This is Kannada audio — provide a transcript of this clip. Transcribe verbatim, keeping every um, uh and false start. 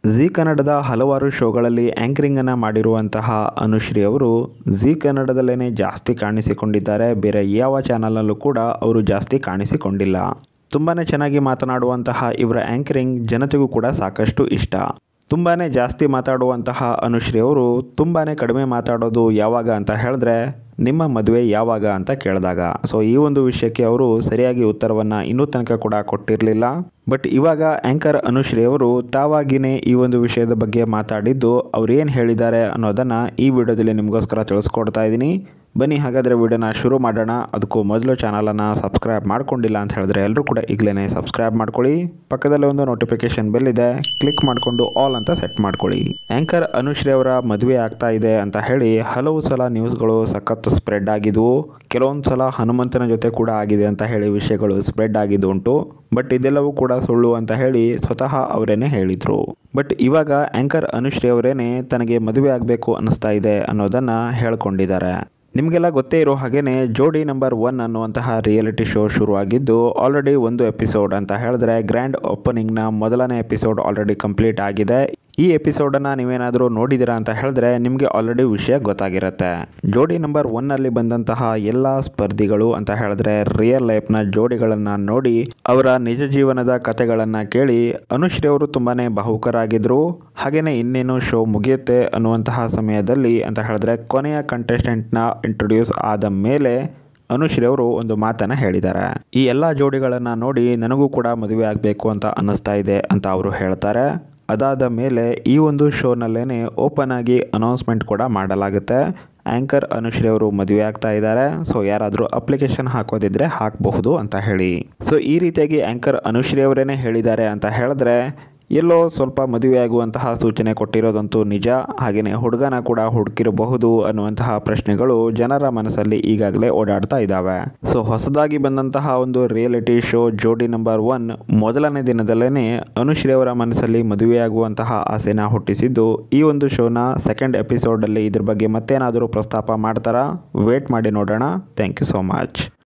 ಜೀ ಕನ್ನಡದ ಹಲವಾರು ಶೋಗಳಲ್ಲಿ ಆ್ಯಂಕರಿಂಗನ್ನು ಮಾಡಿರುವಂತಹ ಅನುಶ್ರೀ ಅವರು ಜೀ ಕನ್ನಡದಲ್ಲೇ ಜಾಸ್ತಿ ಕಾಣಿಸಿಕೊಂಡಿದ್ದಾರೆ. ಬೇರೆ ಯಾವ ಚಾನಲಲ್ಲೂ ಕೂಡ ಅವರು ಜಾಸ್ತಿ ಕಾಣಿಸಿಕೊಂಡಿಲ್ಲ. ತುಂಬಾ ಚೆನ್ನಾಗಿ ಮಾತನಾಡುವಂತಹ ಇವರ ಆ್ಯಂಕರಿಂಗ್ ಜನತೆಗೂ ಕೂಡ ಸಾಕಷ್ಟು ಇಷ್ಟ. ತುಂಬಾ ಜಾಸ್ತಿ ಮಾತಾಡುವಂತಹ ಅನುಶ್ರೀ ಅವರು ತುಂಬಾ ಕಡಿಮೆ ಮಾತಾಡೋದು ಯಾವಾಗ ಅಂತ ಹೇಳಿದ್ರೆ ನಿಮ್ಮ ಮದುವೆ ಯಾವಾಗ ಅಂತ ಕೇಳಿದಾಗ. ಸೊ ಈ ಒಂದು ವಿಷಯಕ್ಕೆ ಅವರು ಸರಿಯಾಗಿ ಉತ್ತರವನ್ನು ಇನ್ನೂ ತನಕ ಕೂಡ ಕೊಟ್ಟಿರಲಿಲ್ಲ. ಬಟ್ ಇವಾಗ ಆ್ಯಂಕರ್ ಅನುಶ್ರೀ ಅವರು ತಾವಾಗಿಯೇ ಈ ಒಂದು ವಿಷಯದ ಬಗ್ಗೆ ಮಾತಾಡಿದ್ದು ಅವ್ರು ಏನು ಹೇಳಿದ್ದಾರೆ ಅನ್ನೋದನ್ನು ಈ ವಿಡಿಯೋದಲ್ಲಿ ನಿಮಗೋಸ್ಕರ ತಿಳಿಸ್ಕೊಡ್ತಾ ಇದ್ದೀನಿ. ಬನ್ನಿ ಹಾಗಾದರೆ ವಿಡಿಯೋನ ಶುರು ಮಾಡೋಣ. ಅದಕ್ಕೂ ಮೊದಲು ಚಾನಲನ್ನು ಸಬ್ಸ್ಕ್ರೈಬ್ ಮಾಡ್ಕೊಂಡಿಲ್ಲ ಅಂತ ಹೇಳಿದ್ರೆ ಎಲ್ಲರೂ ಕೂಡ ಈಗಲೇ ಸಬ್ಸ್ಕ್ರೈಬ್ ಮಾಡ್ಕೊಳ್ಳಿ. ಪಕ್ಕದಲ್ಲೇ ಒಂದು ನೋಟಿಫಿಕೇಶನ್ ಬೆಲ್ ಇದೆ, ಕ್ಲಿಕ್ ಮಾಡಿಕೊಂಡು ಆಲ್ ಅಂತ ಸೆಟ್ ಮಾಡ್ಕೊಳ್ಳಿ. ಆ್ಯಂಕರ್ ಅನುಶ್ರೀ ಅವರ ಮದುವೆ ಆಗ್ತಾ ಇದೆ ಅಂತ ಹೇಳಿ ಹಲವು ಸಲ ನ್ಯೂಸ್ಗಳು ಸಖತ್ ಸ್ಪ್ರೆಡ್ ಆಗಿದ್ವು. ಕೆಲವೊಂದು ಸಲ ಹನುಮಂತನ ಜೊತೆ ಕೂಡ ಆಗಿದೆ ಅಂತ ಹೇಳಿ ವಿಷಯಗಳು ಸ್ಪ್ರೆಡ್ ಆಗಿದ್ದು ಉಂಟು. ಬಟ್ ಇದೆಲ್ಲವೂ ಕೂಡ ಸುಳ್ಳು ಅಂತ ಹೇಳಿ ಸ್ವತಃ ಅವರೇನೆ ಹೇಳಿದರು. ಬಟ್ ಇವಾಗ ಆ್ಯಂಕರ್ ಅನುಶ್ರೀ ಅವರೇನೆ ತನಗೆ ಮದುವೆ ಆಗಬೇಕು ಅನ್ನಿಸ್ತಾ ಇದೆ ಅನ್ನೋದನ್ನು ಹೇಳ್ಕೊಂಡಿದ್ದಾರೆ. ನಿಮಗೆಲ್ಲ ಗೊತ್ತೇ ಇರೋ ಹಾಗೇನೆ ಜೋಡಿ ನಂಬರ್ ಒನ್ ಅನ್ನುವಂತಹ ರಿಯಾಲಿಟಿ ಶೋ ಶುರುವಾಗಿದ್ದು ಆಲ್ರೆಡಿ ಒಂದು ಎಪಿಸೋಡ್ ಅಂತ ಹೇಳಿದ್ರೆ ಗ್ರ್ಯಾಂಡ್ ಓಪನಿಂಗ್ನ ಮೊದಲನೇ ಎಪಿಸೋಡ್ ಆಲ್ರೆಡಿ ಕಂಪ್ಲೀಟ್ ಆಗಿದೆ. ಈ ಎಪಿಸೋಡನ್ನು ನೀವೇನಾದರೂ ನೋಡಿದ್ದೀರಾ ಅಂತ ಹೇಳಿದ್ರೆ ನಿಮಗೆ ಆಲ್ರೆಡಿ ವಿಷಯ ಗೊತ್ತಾಗಿರುತ್ತೆ. ಜೋಡಿ ನಂಬರ್ ಒನ್ನಲ್ಲಿ ಬಂದಂತಹ ಎಲ್ಲ ಸ್ಪರ್ಧಿಗಳು ಅಂತ ಹೇಳಿದ್ರೆ ರಿಯಲ್ ಲೈಫ್ನ ಜೋಡಿಗಳನ್ನು ನೋಡಿ ಅವರ ನಿಜ ಜೀವನದ ಕಥೆಗಳನ್ನು ಕೇಳಿ ಅನುಶ್ರೀ ಅವರು ತುಂಬಾ ಭಾವುಕರಾಗಿದ್ದರು. ಹಾಗೆಯೇ ಇನ್ನೇನು ಶೋ ಮುಗಿಯುತ್ತೆ ಅನ್ನುವಂತಹ ಸಮಯದಲ್ಲಿ ಅಂತ ಹೇಳಿದ್ರೆ ಕೊನೆಯ ಕಂಟೆಸ್ಟೆಂಟ್ನ ಇಂಟ್ರೊಡ್ಯೂಸ್ ಆದ ಮೇಲೆ ಅನುಶ್ರೀ ಅವರು ಒಂದು ಮಾತನ್ನು ಹೇಳಿದ್ದಾರೆ. ಈ ಎಲ್ಲ ಜೋಡಿಗಳನ್ನು ನೋಡಿ ನನಗೂ ಕೂಡ ಮದುವೆ ಆಗಬೇಕು ಅಂತ ಅನ್ನಿಸ್ತಾ ಇದೆ ಅಂತ ಅವರು ಹೇಳ್ತಾರೆ. ಅದಾದ ಮೇಲೆ ಈ ಒಂದು ಶೋನಲ್ಲೇ ಓಪನ್ ಆಗಿ ಅನೌನ್ಸ್ಮೆಂಟ್ ಕೂಡ ಮಾಡಲಾಗುತ್ತೆ. ಆ್ಯಂಕರ್ ಅನುಶ್ರೀ ಅವರು ಮದುವೆ ಆಗ್ತಾ ಇದ್ದಾರೆ, ಸೊ ಯಾರಾದರೂ ಅಪ್ಲಿಕೇಶನ್ ಹಾಕೋದಿದ್ರೆ ಹಾಕಬಹುದು ಅಂತ ಹೇಳಿ. ಸೊ ಈ ರೀತಿಯಾಗಿ ಆ್ಯಂಕರ್ ಅನುಶ್ರೀ ಅವರೇನೆ ಹೇಳಿದ್ದಾರೆ ಅಂತ ಹೇಳಿದ್ರೆ ಎಲ್ಲೋ ಸ್ವಲ್ಪ ಮದುವೆ ಆಗುವಂತಹ ಸೂಚನೆ ಕೊಟ್ಟಿರೋದಂತೂ ನಿಜ. ಹಾಗೆಯೇ ಹುಡುಗನ ಕೂಡ ಹುಡುಕಿರಬಹುದು ಅನ್ನುವಂತಹ ಪ್ರಶ್ನೆಗಳು ಜನರ ಮನಸ್ಸಲ್ಲಿ ಈಗಾಗಲೇ ಓಡಾಡ್ತಾ ಇದ್ದಾವೆ. ಸೊ ಹೊಸದಾಗಿ ಬಂದಂತಹ ಒಂದು reality show Jodi number one ಮೊದಲನೇ ದಿನದಲ್ಲೇ ಅನುಶ್ರೀ ಅವರ ಮನಸ್ಸಲ್ಲಿ ಮದುವೆಯಾಗುವಂತಹ ಆಸೆನ ಹುಟ್ಟಿಸಿದ್ದು ಈ ಒಂದು ಶೋನ ಸೆಕೆಂಡ್ ಎಪಿಸೋಡಲ್ಲಿ ಇದ್ರ ಬಗ್ಗೆ ಮತ್ತೇನಾದರೂ ಪ್ರಸ್ತಾಪ ಮಾಡ್ತಾರಾ? ವೇಟ್ ಮಾಡಿ ನೋಡೋಣ. Thank you so much.